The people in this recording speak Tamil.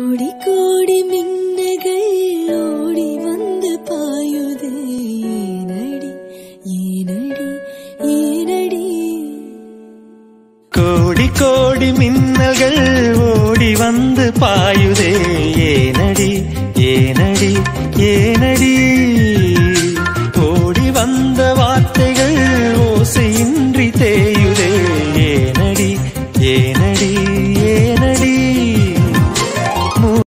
கோடி கோடி மின்னகள் ஓடி வந்து பாயுதே ஏனடி ஏனடி ஏனடி. கோடி கோடி மின்னல்கள் ஓடி வந்து பாயுதே ஏனடி ஏனடி